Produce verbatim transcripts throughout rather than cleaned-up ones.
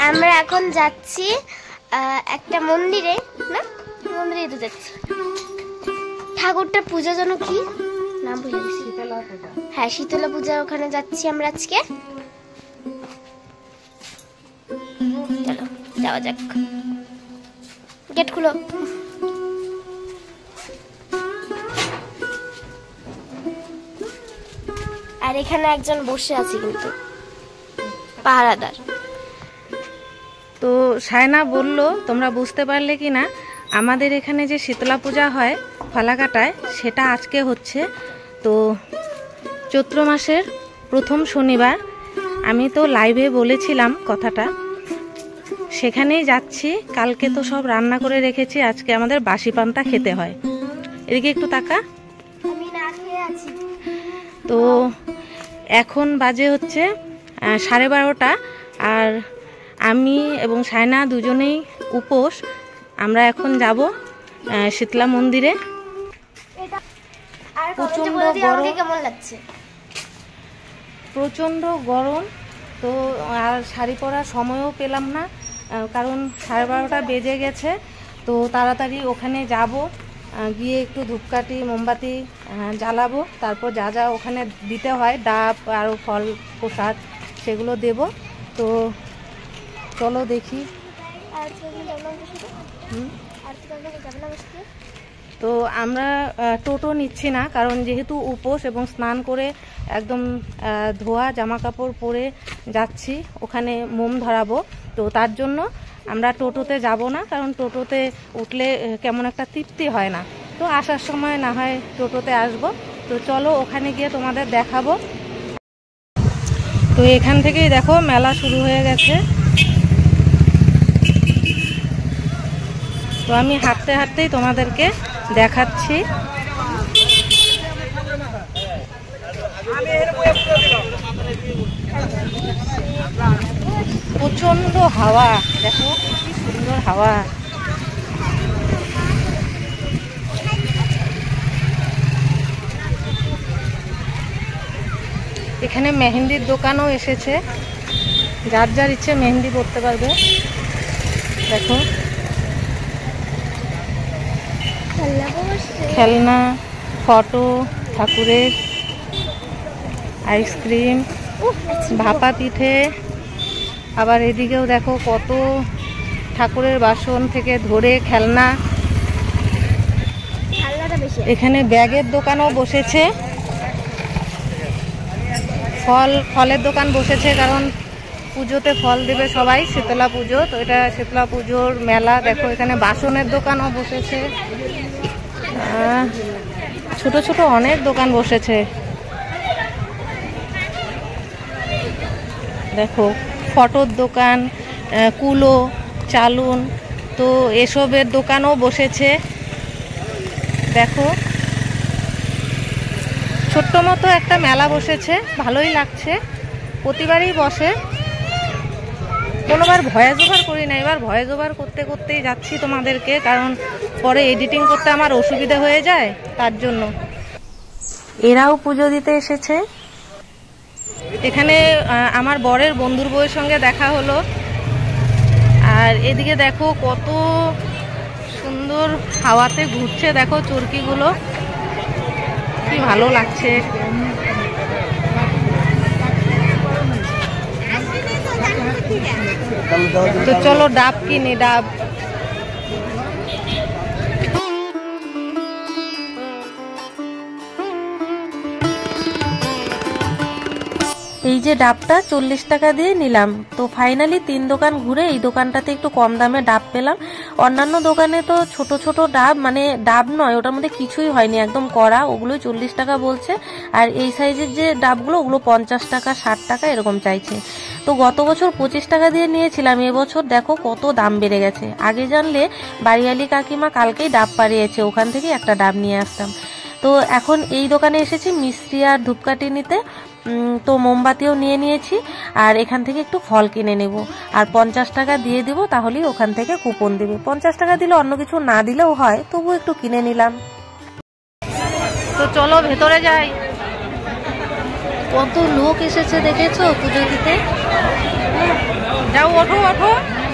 আমরা এখন যাচ্ছি একটা মন্দিরে, না মন্দিরে তো যাচ্ছি। ঠাকুরটার পূজা যেন কি নাম ভুলে গেছি। হ্যাঁ, শীতলা পূজা, ওখানে যাচ্ছি আমরা আজকে। চলো যাওয়া যাক, গেট খুলো। আর এখানে একজন বসে আছে কিন্তু পাহারাদার। তো সায়না বলল, তোমরা বুঝতে পারলে কি না, আমাদের এখানে যে শীতলা পূজা হয় ফালাকাটায়, সেটা আজকে হচ্ছে। তো চৈত্র মাসের প্রথম শনিবার। আমি তো লাইভে বলেছিলাম কথাটা, সেখানেই যাচ্ছি। কালকে তো সব রান্না করে রেখেছি, আজকে আমাদের বাসি পান্তা খেতে হয়। এদিকে একটু তাকা। আমি না খেয়ে আছি। তো এখন বাজে হচ্ছে সাড়ে বারোটা, আর আমি এবং সায়না দুজনেই উপোস। আমরা এখন যাব শীতলা মন্দিরে। প্রচন্ড গরম, কেমন লাগছে? প্রচন্ড গরম। তো আর শাড়ি পরার সময়ও পেলাম না, কারণ সাড়ে বারোটা বেজে গেছে। তো তাড়াতাড়ি ওখানে যাব, গিয়ে একটু ধূপকাঠি মোমবাতি জ্বালাবো, তারপর যা যা ওখানে দিতে হয়, ডাব আরও ফল প্রসাদ, সেগুলো দেব। তো চলো দেখি। তো আমরা টোটো নিচ্ছি না, কারণ যেহেতু উপোস এবং স্নান করে একদম ধোয়া জামা কাপড় পরে যাচ্ছি, ওখানে মোম ধরাবো। তো তার জন্য আমরা টোটোতে যাব না, কারণ টোটোতে উঠলে কেমন একটা তৃপ্তি হয় না। তো আসার সময় না হয় টোটোতে আসব। তো চলো ওখানে গিয়ে তোমাদের দেখাবো। তো এখান থেকেই দেখো মেলা শুরু হয়ে গেছে। তো আমি হাঁটতে হাঁটতেই তোমাদেরকে দেখাচ্ছি। প্রচন্ড হাওয়া, দেখো কি সুন্দর হাওয়া। এখানে মেহেন্দির দোকানও এসেছে, যার যার ইচ্ছে মেহেন্দি পরতে পারবে। দেখো খেলনা, ফটো, ঠাকুরের, আইসক্রিম, ভাপা পিঠে, আবার এদিকেও দেখো কত ঠাকুরের বাসন থেকে ধরে খেলনা। এখানে ব্যাগের দোকানও বসেছে, ফল ফলের দোকান বসেছে, কারণ পুজোতে ফল দেবে সবাই, শীতলা পুজো। তো এটা শীতলা পুজোর মেলা। দেখো এখানে বাসনের দোকানও বসেছে, ছোট ছোট অনেক দোকান বসেছে। দেখো ফটোর দোকান, কুলো, চালুন, তো এসবের দোকানও বসেছে। দেখো ছোট্ট মতো একটা মেলা বসেছে, ভালোই লাগছে। প্রতিবারই বসে, কোনোবার ভয়েস ওভার করি না, এবার ভয়েস ওভার করতে করতেই যাচ্ছি তোমাদেরকে, কারণ পরে এডিটিং করতে আমার অসুবিধা হয়ে যায়, তার জন্য। এরাও পুজো দিতে এসেছে। এখানে আমার বরের বন্ধুর বউয়ের সঙ্গে দেখা হলো। আর এদিকে দেখো কত সুন্দর হাওয়াতে ঘুরছে, দেখো চরকিগুলো, কি ভালো লাগছে। তো চলো ডাব কিনি, ডাব। এই যে ডাবটা চল্লিশ টাকা দিয়ে নিলাম। তো ফাইনালি তিন দোকান ঘুরে এই দোকানটাতে একটু কম দামে ডাব পেলাম। অন্যান্য দোকানে তো ছোট ছোট ডাব, মানে ডাব নয়, ওটার মধ্যে কিছুই হয়নি, একদম কড়া, ওগুলো চল্লিশ টাকা বলছে। আর এই সাইজের যে ডাবগুলো, ওগুলো পঞ্চাশ টাকা ষাট টাকা এরকম চাইছে। তো গত বছর পঁচিশ টাকা দিয়ে নিয়েছিলাম, এবছর দেখো কত দাম বেড়ে গেছে। আগে জানলে বাড়িয়ালি কাকিমা কালকেই ডাব পাড়িয়েছে, ওখান থেকে একটা ডাব নিয়ে আসতাম। তো এখন এই দোকানে এসেছি মিষ্টি আর ধূপকাঠি নিতে। তো মোমবাতিও নিয়ে নিয়েছি, আর এখান থেকে একটু ফল কিনে নেব। আর পঞ্চাশ টাকা দিয়ে দিব, তাহলেই ওখান থেকে কুপন দেবে। পঞ্চাশ টাকা দিলে অন্য কিছু না দিলেও হয়, তবু একটু কিনে নিলাম। তো চলো ভেতরে যাই। কত লোক এসেছে দেখেছো পুজো দিতে। যাও ওঠো ওঠো।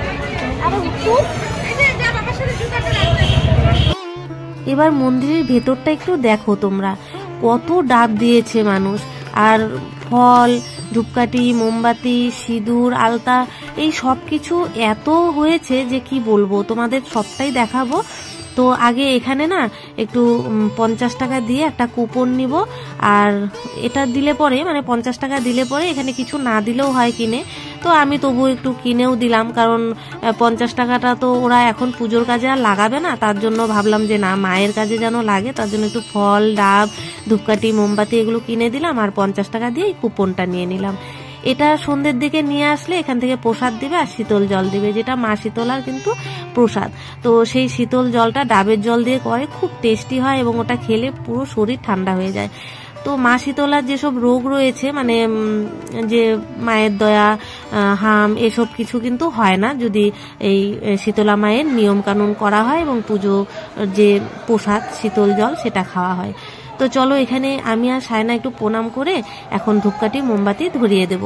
এবার মন্দিরের ভেতরটা একটু দেখো তোমরা, কত ডাব দিয়েছে মানুষ, আর ফল, ধূপকাঠি, মোমবাতি, সিঁদুর, আলতা, এই সব কিছু এত হয়েছে যে কি বলবো, তোমাদের সবটাই দেখাবো। তো আগে এখানে না একটু পঞ্চাশ টাকা দিয়ে একটা কুপন নিব, আর এটা দিলে পরে মানে পঞ্চাশ টাকা দিলে পরে এখানে কিছু না দিলেও হয় কিনে, তো আমি তবু একটু কিনেও দিলাম, কারণ পঞ্চাশ টাকাটা তো ওরা এখন পুজোর কাজে আর লাগাবে না, তার জন্য ভাবলাম যে না, মায়ের কাজে যেন লাগে, তার জন্য একটু ফল, ডাব, ধূপকাঠি, মোমবাতি এগুলো কিনে দিলাম, আর পঞ্চাশ টাকা দিয়ে কুপনটা নিয়ে নিলাম। এটা সন্ধ্যের দিকে নিয়ে আসলে এখান থেকে প্রসাদ দিবে আর শীতল জল দিবে, যেটা মা শীতলার কিন্তু প্রসাদ। তো সেই শীতল জলটা ডাবের জল দিয়ে করে, খুব টেস্টি হয় এবং ওটা খেলে পুরো শরীর ঠান্ডা হয়ে যায়। তো মা শীতলার যেসব রোগ রয়েছে, মানে যে মায়ের দয়া, হাম, এসব কিছু কিন্তু হয় না যদি এই শীতলা মায়ের নিয়ম কানুন করা হয় এবং পুজো যে প্রসাদ শীতল জল সেটা খাওয়া হয়। তো চলো, এখানে আমি আর সায়না একটু প্রণাম করে এখন ধূপকাঠি মোমবাতি ধরিয়ে দেব।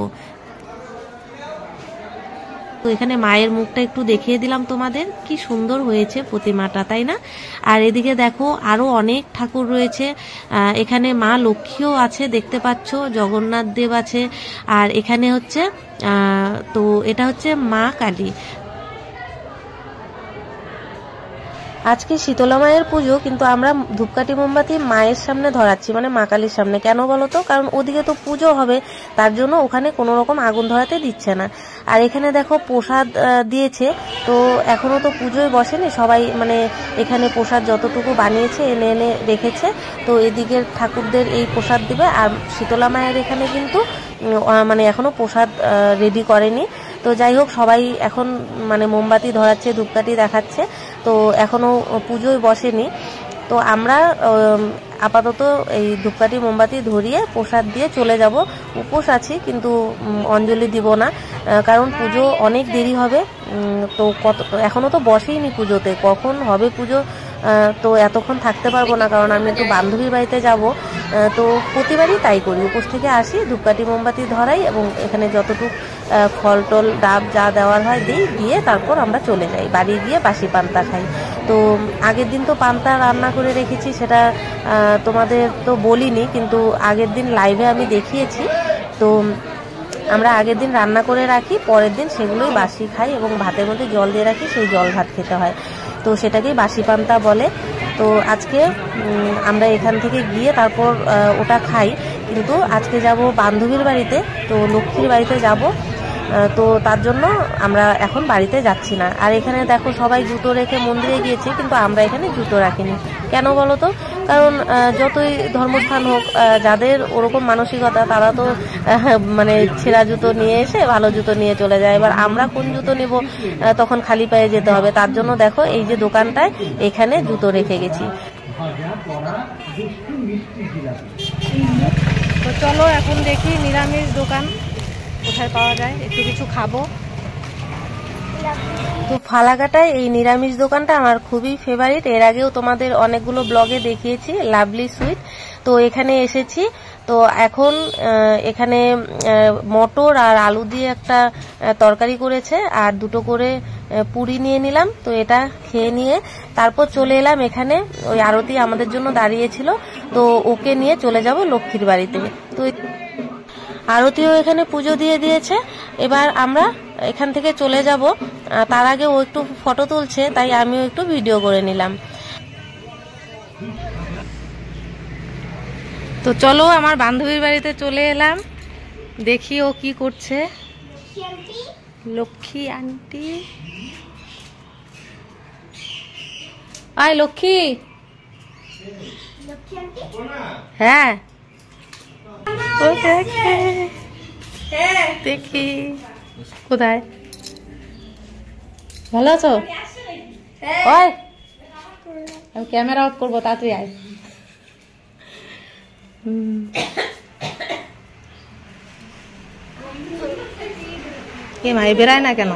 তো এখানে মায়ের মুখটা একটু দেখিয়ে দিলাম তোমাদের, কি সুন্দর হয়েছে প্রতিমাটা, তাই না? আর এদিকে দেখো আরো অনেক ঠাকুর রয়েছে, এখানে মা লক্ষ্মীও আছে দেখতে পাচ্ছ, জগন্নাথ দেব আছে, আর এখানে হচ্ছে তো এটা হচ্ছে মা কালী। আজকে শীতলা মায়ের পুজো, কিন্তু আমরা ধূপকাঠি মোমবাতি মায়ের সামনে ধরাচ্ছি, মানে মা কালীর সামনে। কেন বলো তো? কারণ ওদিকে তো পুজো হবে, তার জন্য ওখানে কোনো রকম আগুন ধরাতে দিচ্ছে না। আর এখানে দেখো প্রসাদ দিয়েছে, তো এখনো তো পুজোয় বসেনি, সবাই মানে এখানে প্রসাদ যতটুকু বানিয়েছে এনে এনে রেখেছে, তো এদিকের ঠাকুরদের এই প্রসাদ দিবে। আর শীতলা মায়ের এখানে কিন্তু মানে এখনো প্রসাদ রেডি করেনি। তো যাই হোক, সবাই এখন মানে মোমবাতি ধরাচ্ছে, ধূপকাঠি দেখাচ্ছে, তো এখনো পুজোয় বসেনি। তো আমরা আপাতত এই ধূপকাঠি মোমবাতি ধরিয়ে প্রসাদ দিয়ে চলে যাব। উপোস আছি, কিন্তু অঞ্জলি দিব না, কারণ পুজো অনেক দেরি হবে। তো কত এখনো তো বসেইনি পুজোতে, কখন হবে পুজো, তো এতক্ষণ থাকতে পারবো না, কারণ আমি একটু বান্ধবীর বাড়িতে যাব। তো প্রতিবারই তাই করি, উপোস থেকে আসি, ধূপকাঠি মোমবাতি ধরাই এবং এখানে যতটুকু ফল টল ডাব যা দেওয়ার হয় দিই, দিয়ে তারপর আমরা চলে যাই বাড়ি, গিয়ে বাসি পান্তা খাই। তো আগের দিন তো পান্তা রান্না করে রেখেছি, সেটা তোমাদের তো বলিনি, কিন্তু আগের দিন লাইভে আমি দেখিয়েছি। তো আমরা আগের দিন রান্না করে রাখি, পরের দিন সেগুলোই বাসি খাই এবং ভাতের মধ্যে জল দিয়ে রাখি, সেই জল ভাত খেতে হয়, তো সেটাকেই বাসি পান্তা বলে। তো আজকে আমরা এখান থেকে গিয়ে তারপর ওটা খাই, কিন্তু আজকে যাব বান্ধবীর বাড়িতে, তো লক্ষ্মীর বাড়িতে যাব, তো তার জন্য আমরা এখন বাড়িতে যাচ্ছি না। আর এখানে দেখো সবাই জুতো রেখে মন্দিরে গিয়েছে, কিন্তু আমরা এখানে জুতো রাখিনি। কেন বলো তো? কারণ যতই ধর্মস্থান হোক, যাদের ওরকম মানসিকতা তারা তো মানে ছেঁড়া জুতো নিয়ে এসে ভালো জুতো নিয়ে চলে যায়। এবার আমরা কোন জুতো নিব? তখন খালি পায়ে যেতে হবে। তার জন্য দেখো এই যে দোকানটায় এখানে জুতো রেখে গেছি। তো চলো এখন দেখি নিরামিষ দোকান কোথায় পাওয়া যায়, একটু কিছু খাবো। তো ফালাকাটায় এই নিরামিষ দোকানটা আমার খুবই ফেভারিট, এর আগেও তোমাদের অনেকগুলো ব্লগে দেখিয়েছি, লাভলি সুইট। তো এখানে এসেছি, তো এখন এখানে মটর আর আলু দিয়ে একটা তরকারি করেছে, আর দুটো করে পুরি নিয়ে নিলাম। তো এটা খেয়ে নিয়ে তারপর চলে এলাম এখানে, ওই আরতি আমাদের জন্য দাঁড়িয়েছিল, তো ওকে নিয়ে চলে যাব লক্ষ্মীর বাড়িতে। তো আরতিও এখানে পুজো দিয়ে দিয়েছে, এবার আমরা এখান থেকে চলে যাব। তার আগে ও একটু ফটো তুলছে, তাই আমিও একটু ভিডিও করে নিলাম। তো চলো, আমার বান্ধবীর বাড়িতে চলে এলাম, দেখি ও কি করছে। লক্ষ্মী আন্টি, আয় লক্ষ্মী। হ্যাঁ দেখি কোথায়, ভালো আছো? ওই আমি ক্যামেরা অফ করবো, তাড়াতাড়ি আয়। কে মা বেড়ায় না কেন?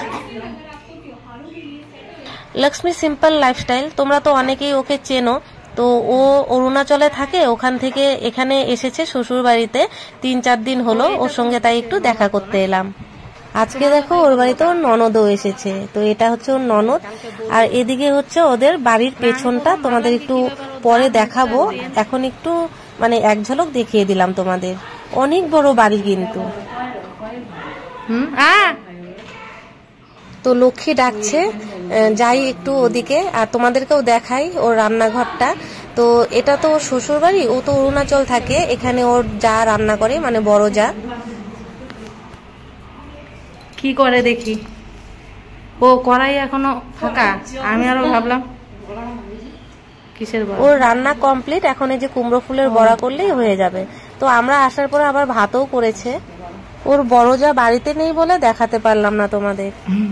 লক্ষ্মী সিম্পল লাইফস্টাইল, তোমরা তো অনেকেই ওকে চেনো, তো ও অরুণাচলে থাকে, ওখান থেকে এখানে এসেছে শ্বশুর বাড়িতে, তিন চার দিন হলো ওর সঙ্গে, তাই একটু দেখা করতে এলাম। আজকে দেখো ওর বাড়িতে ওর ননদও এসেছে, তো এটা হচ্ছে ওর ননদ। আর এদিকে হচ্ছে ওদের বাড়ির পেছনটা, তোমাদের একটু পরে দেখাবো, এখন একটু মানে এক ঝলক দেখিয়ে দিলাম তোমাদের। অনেক বড় বাড়ি কিন্তু। হুম তো লক্ষ্মী ডাকছে, যাই একটু ওদিকে, আর তোমাদেরকেও দেখাই ওর রান্নাঘরটা। তো এটা তো ওর শ্বশুর বাড়ি, ও তো অরুণাচল থাকে, এখানে ওর যা রান্না করে, মানে বড় যা কি করে দেখি। ও কড়াই এখনো ফাঁকা, আমি আরো ভাবলাম কিসের বড়া। ওর রান্না কমপ্লিট, এখন এই যে কুমড়ো ফুলের বড়া করলেই হয়ে যাবে। তো আমরা আসার পরে আবার ভাতও করেছে। ওর বড় যা বাড়িতে নেই বলে দেখাতে পারলাম না তোমাদের।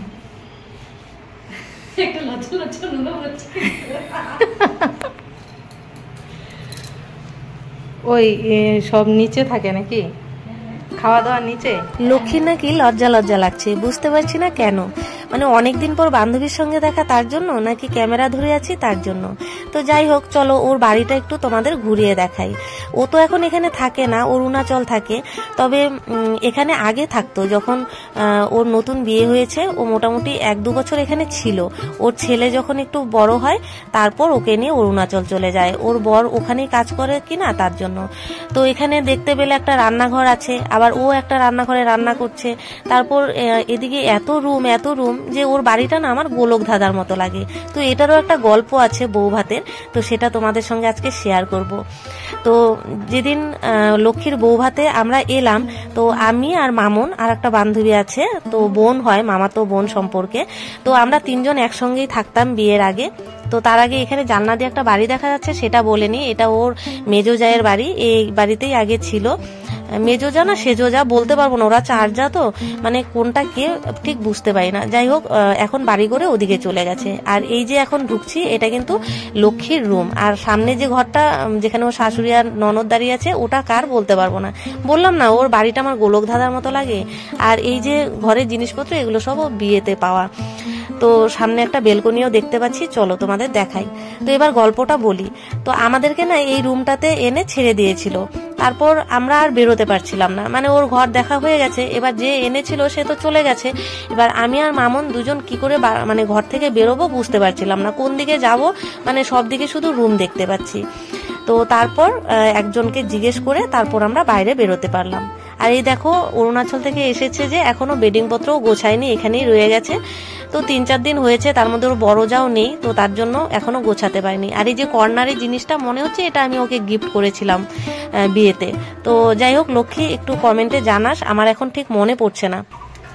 ওই সব নিচে থাকে নাকি, খাওয়া দাওয়া নিচে? লক্ষ্মীর নাকি লজ্জা লজ্জা লাগছে, বুঝতে পারছি না কেন। মানে অনেকদিন পর বান্ধবীর সঙ্গে দেখা তার জন্য, নাকি ক্যামেরা ধরে আছি তার জন্য। তো যাই হোক, চলো ওর বাড়িটা একটু তোমাদের ঘুরিয়ে দেখাই। ও তো এখন এখানে থাকে না, অরুণাচল থাকে। তবে এখানে আগে থাকতো, যখন ওর নতুন বিয়ে হয়েছে, ও মোটামুটি এক দু বছর এখানে ছিল। ওর ছেলে যখন একটু বড় হয়, তারপর ওকে নিয়ে অরুণাচল চলে যায়। ওর বর ওখানেই কাজ করে কিনা, তার জন্য। তো এখানে দেখতে পেলে একটা রান্নাঘর আছে, আবার ও একটা রান্নাঘরে রান্না করছে। তারপর এদিকে এত রুম এত রুম যে ওর বাড়িটা না আমার গোলক ধাঁধার মতো লাগে। তো এটারও একটা গল্প আছে বউ ভাতের, তো সেটা তোমাদের সঙ্গে আজকে শেয়ার করব। তো যেদিন লক্ষ্মীর বউ ভাতে আমরা এলাম, তো আমি আর মামুন আর একটা বান্ধবী আছে, তো বোন হয়, মামাতো বোন সম্পর্কে। তো আমরা তিনজন একসঙ্গেই থাকতাম বিয়ের আগে। তো তার আগে এখানে জানলা দিয়ে একটা বাড়ি দেখা যাচ্ছে, সেটা বলেনি, এটা ওর মেজো জায়ের বাড়ি। এই বাড়িতেই আগে ছিল। মেজো যা না সেজো যা বলতে পারবো না, ওরা চার যা, তো মানে কোনটা কে ঠিক বুঝতে পারি না। যাই হোক, এখন বাড়ি করে ওদিকে চলে গেছে। আর এই যে এখন ঢুকছি, এটা কিন্তু লক্ষ্মীর রুম। আর সামনে যে ঘরটা, যেখানে ওর শাশুড়ি আর ননদ দাঁড়িয়ে আছে, ওটা কার বলতে পারবো না। বললাম না, ওর বাড়িটা আমার গোলক ধাঁধার মতো লাগে। আর এই যে ঘরের জিনিসপত্র, এগুলো সব বিয়েতে পাওয়া। তো সামনে একটা বেলকনিও দেখতে পাচ্ছি, চলো তোমাদের দেখাই। তো এবার গল্পটা বলি। তো আমাদেরকে না এই রুমটাতে এনে ছেড়ে দিয়েছিল, তারপর আমরা আর বেরোতে পারছিলাম না, মানে ওর ঘর দেখা হয়ে গেছে। এবার যে এনেছিল সে তো চলে গেছে, এবার আমি আর মামুন দুজন কি করে মানে ঘর থেকে বেরোবো বুঝতে পারছিলাম না, কোন দিকে যাব, মানে সব দিকে শুধু রুম দেখতে পাচ্ছি। তো তারপর একজনকে জিজ্ঞেস করে তারপর আমরা বাইরে বেরোতে পারলাম। আর এই দেখো, অরুণাচল থেকে এসেছে যে এখনো বেডিং পত্রও গোছায়নি, এখানেই রয়ে গেছে। তো তিন চার দিন হয়েছে, তার মধ্যে ওর বড় যাও নেই, তো তার জন্য এখনো গোছাতে পারিনি। আর এই যে কর্নারের জিনিসটা, মনে হচ্ছে এটা আমি ওকে গিফট করেছিলাম বিয়েতে। তো যাই হোক, লক্ষ্মী একটু কমেন্টে জানাস, আমার এখন ঠিক মনে পড়ছে না।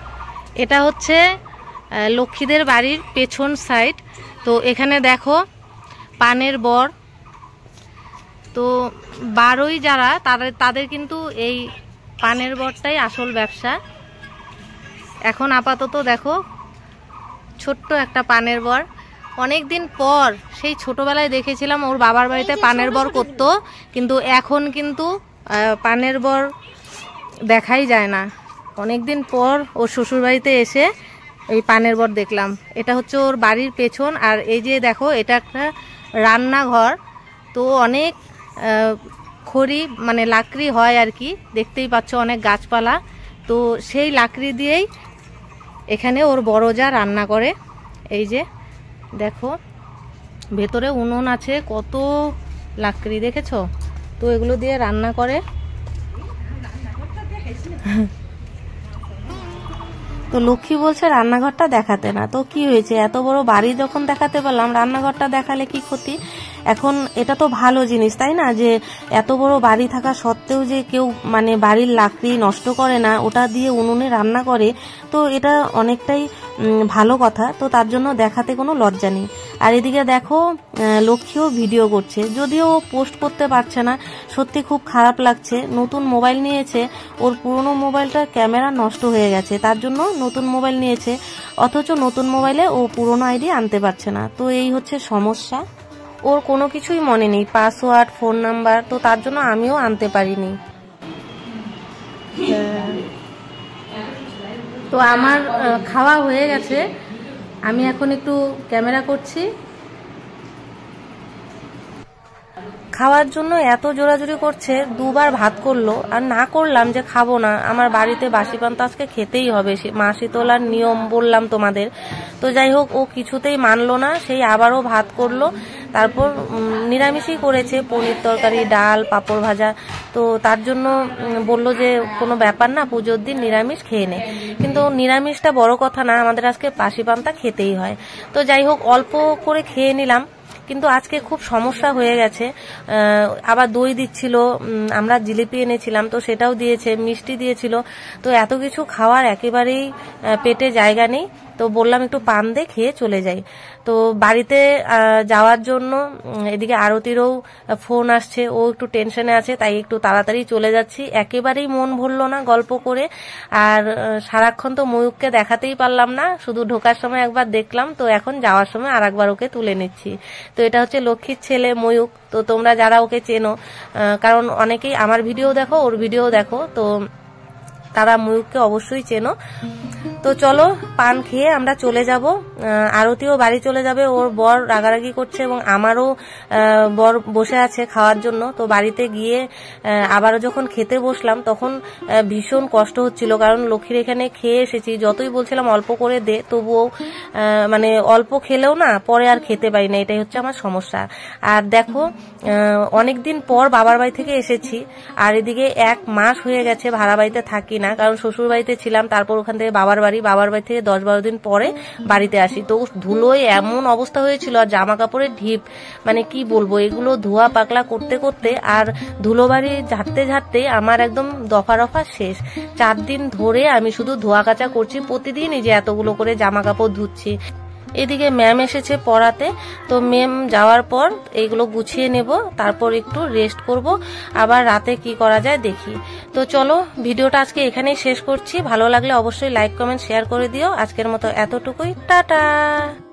এটা হচ্ছে লক্ষ্মীদের বাড়ির পেছন সাইড। তো এখানে দেখো পানের বর, তো বারোই যারা তাদের তাদের কিন্তু এই পানের বরটাই আসল ব্যবসা। এখন আপাতত দেখো ছোট্ট একটা পানের বর। অনেক দিন পর সেই ছোটবেলায় দেখেছিলাম ওর বাবার বাড়িতে পানের বর করতো, কিন্তু এখন কিন্তু পানের বর দেখাই যায় না। অনেক দিন পর ওর শ্বশুর বাড়িতে এসে এই পানের বর দেখলাম। এটা হচ্ছে ওর বাড়ির পেছন। আর এই যে দেখো, এটা একটা রান্নাঘর। তো অনেক খড়ি মানে লাকড়ি হয় আর কি, দেখতেই পাচ্ছ অনেক গাছপালা। তো সেই লাকড়ি দিয়েই এখানে ওর বড় যা রান্না করে। এই যে দেখো, ভেতরে উনুন আছে, কত লাকড়ি দেখেছো। তো এগুলো দিয়ে রান্না করে। তো লক্ষ্মী বলছে রান্নাঘরটা দেখাতে না, তো কি হয়েছে, এত বড় বাড়ি যখন দেখাতে পারলাম, রান্নাঘরটা দেখালে কি ক্ষতি। এখন এটা তো ভালো জিনিস, তাই না, যে এত বড় বাড়ি থাকা সত্ত্বেও যে কেউ মানে বাড়ির লাকড়ি নষ্ট করে না, ওটা দিয়ে উনুনে রান্না করে, তো এটা অনেকটাই ভালো কথা। তো তার জন্য দেখাতে কোনো লজ্জা নেই। আর এদিকে দেখো, লক্ষ্মীও ভিডিও করছে, যদিও ও পোস্ট করতে পারছে না। সত্যি খুব খারাপ লাগছে। নতুন মোবাইল নিয়েছে, ওর পুরনো মোবাইলটার ক্যামেরা নষ্ট হয়ে গেছে, তার জন্য নতুন মোবাইল নিয়েছে, অথচ নতুন মোবাইলে ও পুরনো আইডি আনতে পারছে না। তো এই হচ্ছে সমস্যা। ওর কোনো কিছুই মনে নেই, পাসওয়ার্ড, ফোন নাম্বার, তো তার জন্য আমিও আনতে পারিনি। তো আমার খাওয়া হয়ে গেছে, আমি এখন একটু ক্যামেরা করছি। খাওয়ার জন্য এত জোরাজুরি করছে, দুবার ভাত করলো। আর না করলাম যে খাবো না, আমার বাড়িতে বাসি পান্তা আজকে খেতেই হবে, মা শীতলার নিয়ম বললাম তোমাদের। তো যাই হোক, ও কিছুতেই মানলো না, সেই আবারও ভাত করলো। তারপর নিরামিষই করেছে, পনির তরকারি, ডাল, পাঁপড় ভাজা। তো তার জন্য বললো যে কোনো ব্যাপার না, পুজোর দিন নিরামিষ খেয়ে নে। কিন্তু নিরামিষটা বড় কথা না, আমাদের আজকে বাসি পান্তা খেতেই হয়। তো যাই হোক, অল্প করে খেয়ে নিলাম। কিন্তু আজকে খুব সমস্যা হয়ে গেছে, আবার দই দিচ্ছিল, আমরা জিলিপি এনেছিলাম তো সেটাও দিয়েছে, মিষ্টি দিয়েছিল। তো এত কিছু খাওয়ার একেবারেই পেটে জায়গা নেই। তো বললাম একটু পান দিয়ে খেয়ে চলে যাই। তো বাড়িতে যাওয়ার জন্য এদিকে আরতিরও ফোন আসছে, ও একটু টেনশনে আছে, তাই একটু তাড়াতাড়ি চলে যাচ্ছি। একেবারেই মন ভরলো না গল্প করে, আর সারাক্ষণ তো ময়ূককে দেখাতেই পারলাম না, শুধু ঢোকার সময় একবার দেখলাম। তো এখন যাওয়ার সময় আর একবার ওকে তুলে নিচ্ছি। তো এটা হচ্ছে লক্ষ্মীর ছেলে ময়ূক। তো তোমরা যারা ওকে চেনো, কারণ অনেকেই আমার ভিডিও দেখো, ওর ভিডিও দেখো, তো তারা ময়ূককে অবশ্যই চেনো। তো চলো পান খেয়ে আমরা চলে যাব। আরতিও বাড়ি চলে যাবে, ওর বর রাগারাগি করছে এবং আমারও বর বসে আছে খাওয়ার জন্য। তো বাড়িতে গিয়ে আবারও যখন খেতে বসলাম তখন ভীষণ কষ্ট হচ্ছিল, কারণ লক্ষ্মীর এখানে খেয়ে এসেছি, যতই বলছিলাম অল্প করে দে, তবুও মানে অল্প খেলেও না পরে আর খেতে পারি না, এটাই হচ্ছে আমার সমস্যা। আর দেখো, অনেকদিন পর বাবার বাড়ি থেকে এসেছি, আর এদিকে এক মাস হয়ে গেছে ভাড়া বাড়িতে থাকি না, কারণ শ্বশুর বাড়িতে ছিলাম, তারপর ওখান থেকে বাবার বাড়ি, বাবার বাড়ি থেকে দশ বারো দিন পরে বাড়িতে আসি। তো ধুলোয় এমন অবস্থা হয়েছিল, আর জামা কাপড়ের ঢিপ, মানে কি বলবো, এগুলো ধোয়া পাকলা করতে করতে আর ধুলো বাড়ি ঝাড়তে ঝাড়তে আমার একদম দফা রফা শেষ। চার দিন ধরে আমি শুধু ধোয়া কাচা করছি, প্রতিদিনই যে এতগুলো করে জামা কাপড় ধুচ্ছি। এদিকে ম্যাম এসেছে পড়াতে, তো ম্যাম যাওয়ার পর এইগুলো গুছিয়ে নেব, তারপর একটু রেস্ট করব, আবার রাতে কি করা যায় দেখি। তো চলো ভিডিওটা আজকে এখানেই শেষ করছি। ভালো লাগলে অবশ্যই লাইক কমেন্ট শেয়ার করে দিও। আজকের মতো এতটুকুই, টাটা।